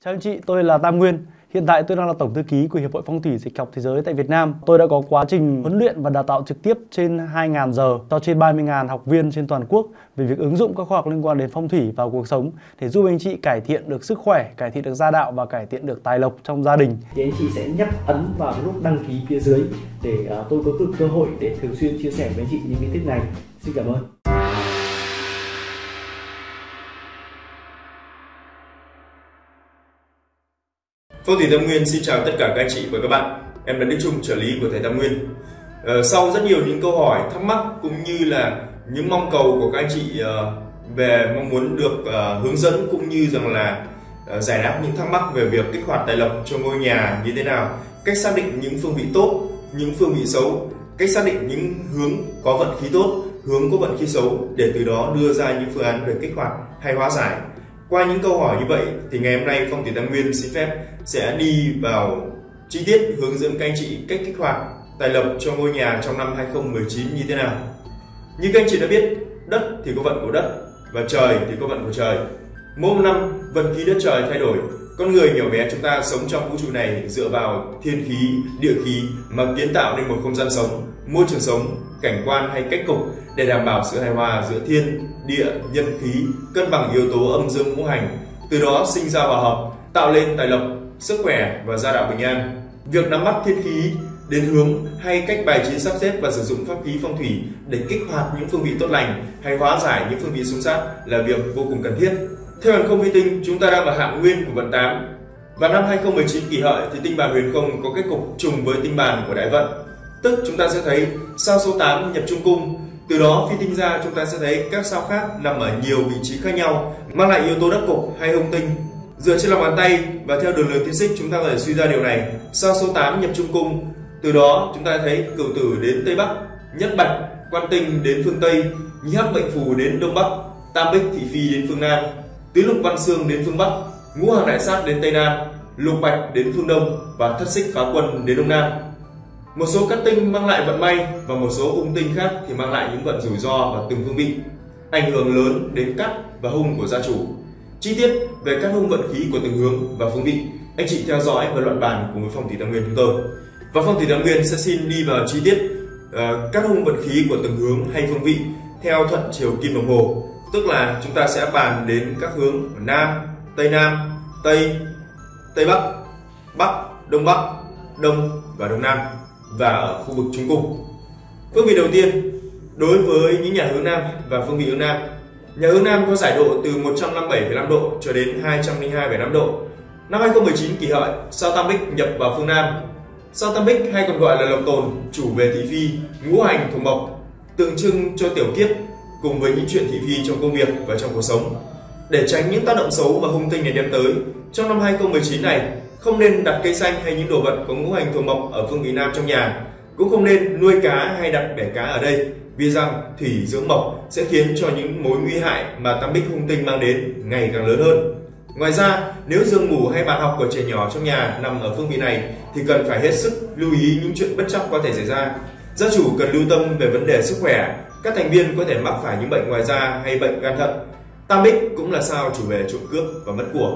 Chào anh chị, tôi là Tam Nguyên. Hiện tại tôi đang là Tổng thư ký của Hiệp hội Phong thủy Dịch học Thế giới tại Việt Nam. Tôi đã có quá trình huấn luyện và đào tạo trực tiếp trên 2.000 giờ cho trên 30.000 học viên trên toàn quốc về việc ứng dụng các khoa học liên quan đến phong thủy vào cuộc sống để giúp anh chị cải thiện được sức khỏe, cải thiện được gia đạo và cải thiện được tài lộc trong gia đình. Thì anh chị sẽ nhấp ấn vào cái nút đăng ký phía dưới để tôi có cơ hội để thường xuyên chia sẻ với anh chị những cái tips này. Xin cảm ơn. Phong thủy Tam Nguyên xin chào tất cả các anh chị và các bạn. Em là Đức Trung, trợ lý của thầy Tam Nguyên. Sau rất nhiều những câu hỏi, thắc mắc cũng như là những mong cầu của các anh chị về mong muốn được hướng dẫn cũng như rằng là giải đáp những thắc mắc về việc kích hoạt tài lộc cho ngôi nhà như thế nào, cách xác định những phương vị tốt, những phương vị xấu, cách xác định những hướng có vận khí tốt, hướng có vận khí xấu để từ đó đưa ra những phương án về kích hoạt hay hóa giải. Qua những câu hỏi như vậy thì ngày hôm nay Phong thủy Tam Nguyên xin phép sẽ đi vào chi tiết hướng dẫn các anh chị cách kích hoạt tài lộc cho ngôi nhà trong năm 2019 như thế nào. Như các anh chị đã biết, đất thì có vận của đất và trời thì có vận của trời. Mỗi một năm vận khí đất trời thay đổi. Con người nhỏ bé chúng ta sống trong vũ trụ này dựa vào thiên khí, địa khí mà kiến tạo nên một không gian sống, môi trường sống, cảnh quan hay cách cục để đảm bảo sự hài hòa giữa thiên, địa, nhân khí, cân bằng yếu tố âm dương ngũ hành. Từ đó sinh ra hòa hợp, tạo lên tài lộc, sức khỏe và gia đạo bình an. Việc nắm bắt thiên khí đến hướng hay cách bài trí sắp xếp và sử dụng pháp khí phong thủy để kích hoạt những phương vị tốt lành hay hóa giải những phương vị xung sát là việc vô cùng cần thiết. Theo huyền không vi tinh, chúng ta đang ở hạng nguyên của vận 8. Và năm 2019 Kỷ Hợi thì tinh bàn huyền không có kết cục trùng với tinh bàn của đại vận. Tức chúng ta sẽ thấy sao số 8 nhập trung cung. Từ đó phi tinh ra chúng ta sẽ thấy các sao khác nằm ở nhiều vị trí khác nhau, mang lại yếu tố đắc cục hay hung tinh. Dựa trên lòng bàn tay và theo đường lường thiên xích chúng ta có thể suy ra điều này. Sao số 8 nhập trung cung. Từ đó chúng ta thấy Cửu Tử đến Tây Bắc, Nhất Bạch, Quan Tinh đến phương Tây, Nhi Hắc Mệnh Phù đến Đông Bắc, Tam Bích Thị Phi đến phương Nam, Tứ Lục Văn Xương đến phương Bắc, Ngũ Hoàng Đại Sát đến Tây Nam, Lục Bạch đến phương Đông và Thất Xích Phá Quân đến Đông Nam. Một số các tinh mang lại vận may và một số hung tinh khác thì mang lại những vận rủi ro và từng phương vị, ảnh hưởng lớn đến cát và hung của gia chủ. Chi tiết về các hung vận khí của từng hướng và phương vị, anh chị theo dõi và luận bàn cùng với Phong thủy Tam Nguyên chúng tôi. Và Phong thủy Tam Nguyên sẽ xin đi vào chi tiết các hung vận khí của từng hướng hay phương vị theo thuận chiều kim đồng hồ, tức là chúng ta sẽ bàn đến các hướng Nam, Tây, Tây Bắc, Bắc, Đông và Đông Nam và ở khu vực trung cung. Phương vị đầu tiên đối với những nhà hướng Nam và phương vị hướng Nam. Nhà hướng Nam có giải độ từ 157,5 độ cho đến 202,5 độ. Năm 2019 Kỷ Hợi, sao Tam Bích nhập vào phương Nam. Sao Tam Bích hay còn gọi là Lộc Tồn, chủ về thị phi, ngũ hành thuộc mộc, tượng trưng cho tiểu kiếp cùng với những chuyện thị phi trong công việc và trong cuộc sống. Để tránh những tác động xấu và hung tinh này đem tới, trong năm 2019 này không nên đặt cây xanh hay những đồ vật có ngũ hành thuộc mộc ở phương vị Nam trong nhà. Cũng không nên nuôi cá hay đặt bể cá ở đây, vì rằng thủy dưỡng mộc sẽ khiến cho những mối nguy hại mà Tam Bích hung tinh mang đến ngày càng lớn hơn. Ngoài ra, nếu giường ngủ hay bàn học của trẻ nhỏ trong nhà nằm ở phương vị này thì cần phải hết sức lưu ý những chuyện bất trắc có thể xảy ra. Gia chủ cần lưu tâm về vấn đề sức khỏe, các thành viên có thể mắc phải những bệnh ngoài da hay bệnh gan thận. Tam Bích cũng là sao chủ về trộm cướp và mất của.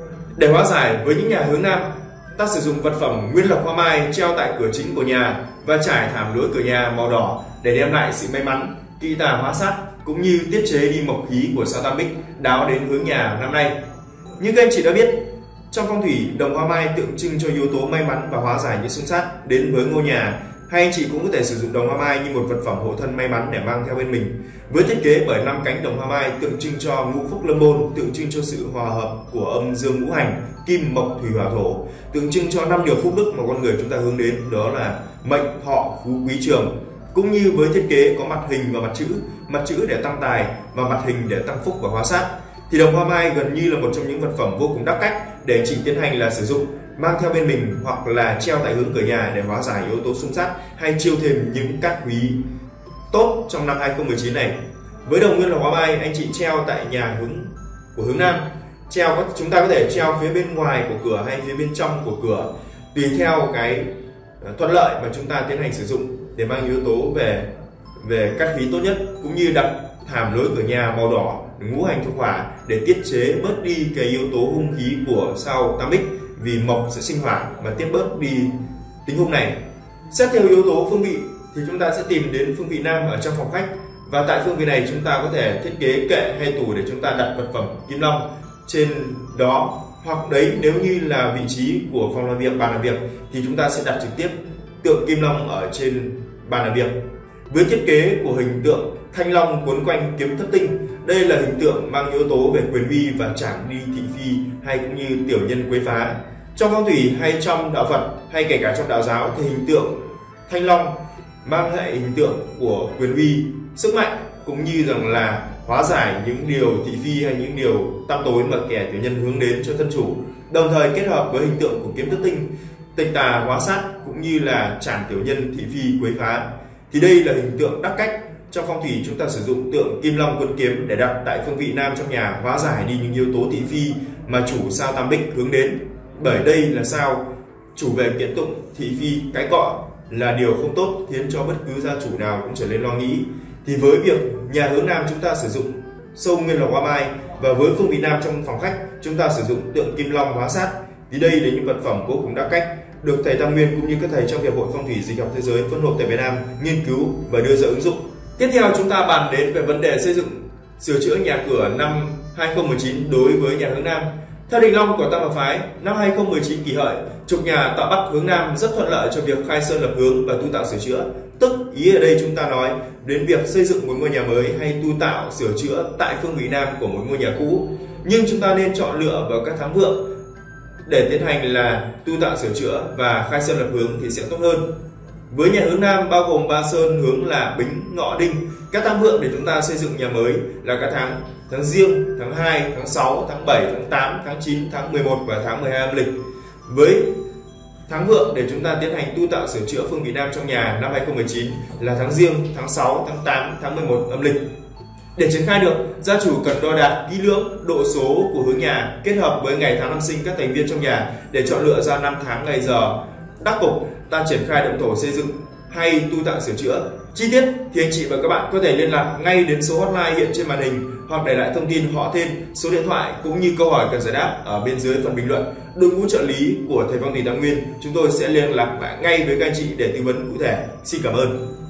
Để hóa giải với những nhà hướng Nam, ta sử dụng vật phẩm Nguyên Lộc Hoa Mai treo tại cửa chính của nhà và trải thảm lưới cửa nhà màu đỏ để đem lại sự may mắn, kỵ tà hóa sát cũng như tiết chế đi mộc khí của sao Tam Bích đáo đến hướng nhà năm nay. Như các anh chị đã biết, trong phong thủy đồng hoa mai tượng trưng cho yếu tố may mắn và hóa giải những xung sát đến với ngôi nhà. Hay anh chị cũng có thể sử dụng đồng hoa mai như một vật phẩm hộ thân may mắn để mang theo bên mình. Với thiết kế bởi 5 cánh đồng hoa mai tượng trưng cho ngũ phúc lâm môn, tượng trưng cho sự hòa hợp của âm dương ngũ hành, kim mộc thủy hỏa thổ, tượng trưng cho 5 điều phúc đức mà con người chúng ta hướng đến, đó là mệnh, thọ, phú, quý, trường. Cũng như với thiết kế có mặt hình và mặt chữ để tăng tài và mặt hình để tăng phúc và hóa sát, thì đồng hoa mai gần như là một trong những vật phẩm vô cùng đắc cách để anh chị tiến hành là sử dụng, mang theo bên mình hoặc là treo tại hướng cửa nhà để hóa giải yếu tố xung sát hay chiêu thêm những cát quý tốt trong năm 2019 này. Với đồng Nguyên Lộc Hoa Mai, anh chị treo tại nhà của hướng Nam, chúng ta có thể treo phía bên ngoài của cửa hay phía bên trong của cửa, tùy theo cái thuận lợi mà chúng ta tiến hành sử dụng để mang yếu tố về cát khí tốt nhất, cũng như đặt thảm lưới cửa nhà màu đỏ ngũ hành thuộc hỏa để tiết chế bớt đi cái yếu tố hung khí của sao tam bích, vì mộc sẽ sinh hỏa và tiết bớt đi tính hung này. Xét theo yếu tố phương vị thì chúng ta sẽ tìm đến phương vị nam ở trong phòng khách, và tại phương vị này chúng ta có thể thiết kế kệ hay tủ để chúng ta đặt vật phẩm kim long trên đó, hoặc đấy nếu như là vị trí của phòng làm việc, bàn làm việc thì chúng ta sẽ đặt trực tiếp tượng kim long ở trên bàn làm việc. Với thiết kế của hình tượng thanh long quấn quanh kiếm thất tinh, đây là hình tượng mang yếu tố về quyền uy và trảm đi thị phi hay cũng như tiểu nhân quấy phá. Trong phong thủy hay trong đạo Phật hay kể cả trong đạo giáo thì hình tượng thanh long mang hệ hình tượng của quyền uy, sức mạnh cũng như rằng là hóa giải những điều thị phi hay những điều tăm tối mà kẻ tiểu nhân hướng đến cho thân chủ. Đồng thời kết hợp với hình tượng của kiếm thất tinh, tịch tà hóa sát cũng như là trảm tiểu nhân thị phi quấy phá. Thì đây là hình tượng đắc cách. Trong phong thủy chúng ta sử dụng tượng kim long quân kiếm để đặt tại phương vị nam trong nhà, hóa giải đi những yếu tố thị phi mà chủ sao tam bích hướng đến. Bởi đây là sao chủ về kiện tụng, thị phi, cái cọ là điều không tốt, khiến cho bất cứ gia chủ nào cũng trở nên lo nghĩ. Thì với việc nhà hướng nam chúng ta sử dụng sâu nguyên là hoa mai, và với phương vị nam trong phòng khách chúng ta sử dụng tượng kim long hóa sát, thì đây là những vật phẩm vô cùng đắc cách, được thầy Tam Nguyên cũng như các thầy trong Hiệp hội Phong thủy Dịch học Thế giới phân hội tại Việt Nam nghiên cứu và đưa ra ứng dụng. Tiếp theo chúng ta bàn đến về vấn đề xây dựng sửa chữa nhà cửa năm 2019 đối với nhà hướng nam. Theo định long của Tam Hợp phái, năm 2019 Kỷ Hợi, trục nhà tọa bắc hướng nam rất thuận lợi cho việc khai sơn lập hướng và tu tạo sửa chữa. Tức ý ở đây chúng ta nói đến việc xây dựng một ngôi nhà mới hay tu tạo sửa chữa tại phương vị nam của một ngôi nhà cũ. Nhưng chúng ta nên chọn lựa vào các tháng vượng để tiến hành là tu tạo sửa chữa và khai sơn lập hướng thì sẽ tốt hơn. Với nhà hướng nam bao gồm 3 sơn hướng là Bính, Ngọ, Đinh. Các tháng vượng để chúng ta xây dựng nhà mới là các tháng Giêng, tháng 2, tháng 6, tháng 7, tháng 8, tháng 9, tháng 11 và tháng 12 âm lịch. Với tháng vượng để chúng ta tiến hành tu tạo sửa chữa phương vị nam trong nhà năm 2019 là tháng Giêng, tháng 6, tháng 8, tháng 11 âm lịch. Để triển khai được, gia chủ cần đo đạc kỹ lưỡng độ số của hướng nhà kết hợp với ngày tháng năm sinh các thành viên trong nhà để chọn lựa ra năm tháng ngày giờ đắc cục ta triển khai động thổ xây dựng hay tu tạo sửa chữa. Chi tiết thì anh chị và các bạn có thể liên lạc ngay đến số hotline hiện trên màn hình, hoặc để lại thông tin họ tên, số điện thoại cũng như câu hỏi cần giải đáp ở bên dưới phần bình luận. Đội ngũ trợ lý của thầy Phong thủy Tam Nguyên chúng tôi sẽ liên lạc lại ngay với các anh chị để tư vấn cụ thể. Xin cảm ơn.